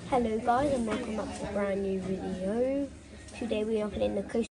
Hello guys and welcome back to a brand new video. Today we are playing the Coast